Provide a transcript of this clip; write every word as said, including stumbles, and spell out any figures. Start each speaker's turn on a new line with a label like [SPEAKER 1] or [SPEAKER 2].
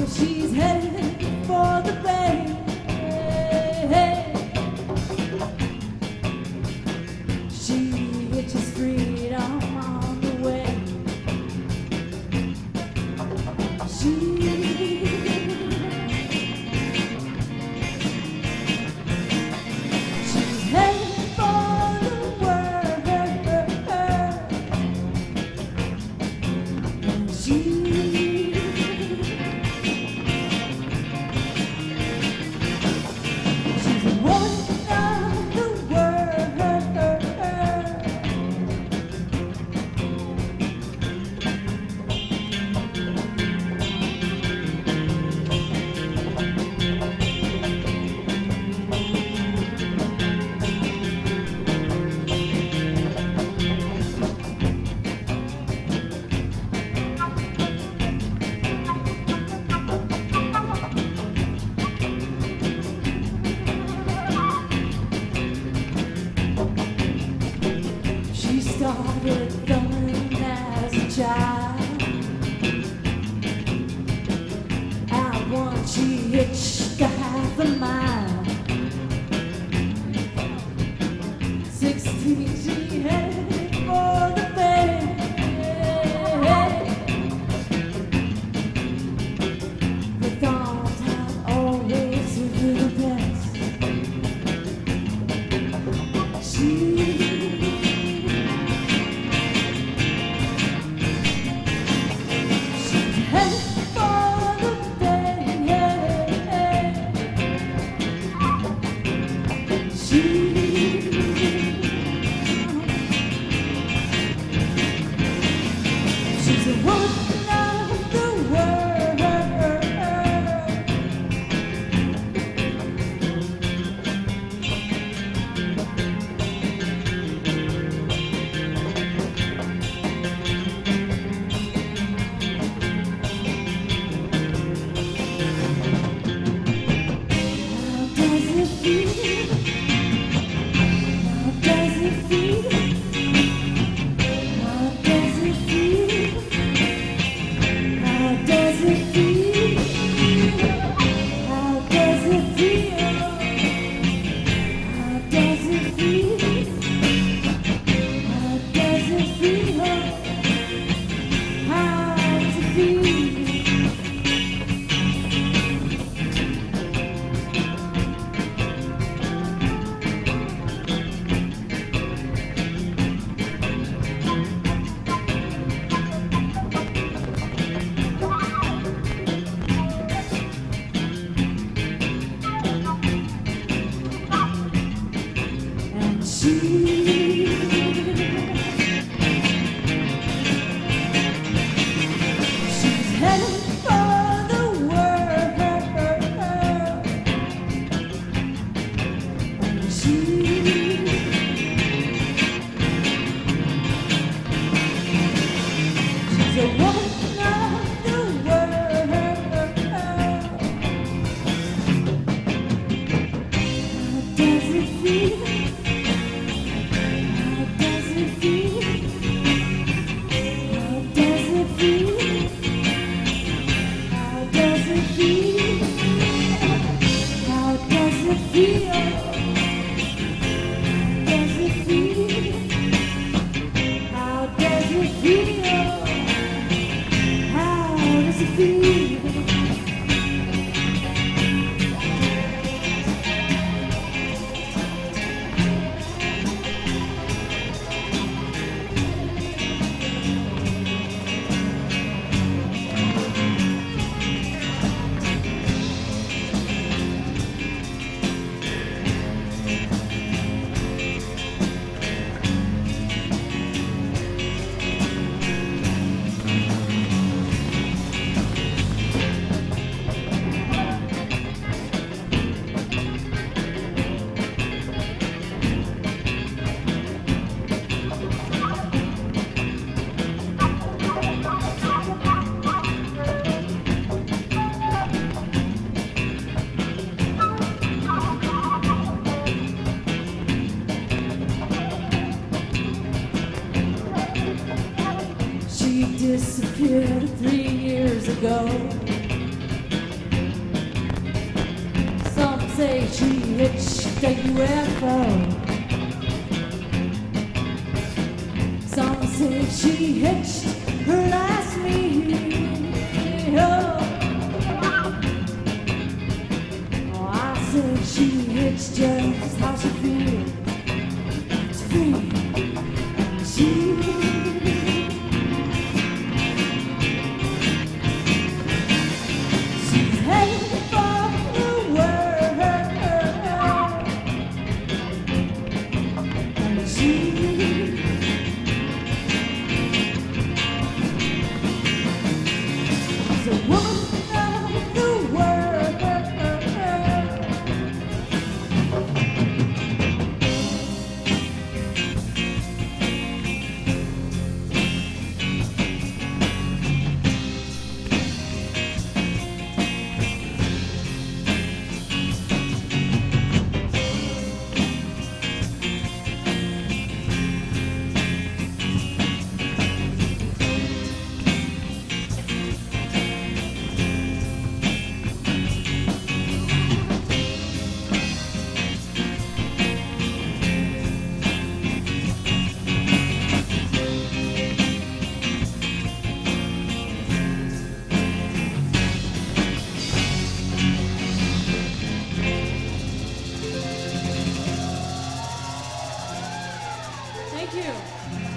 [SPEAKER 1] she's headed for the bay. She itches freedom on the way. She she's headed for the world. And she started thumbing as a child. At once she hitched a half a mile. Sixteen she headed for the bay. The thorns have always been the best. She disappeared three years ago. say she hitched a U F O. Some say she hitched her last meal. Oh, I say she hitched just how she feels. It's free. She Thank you.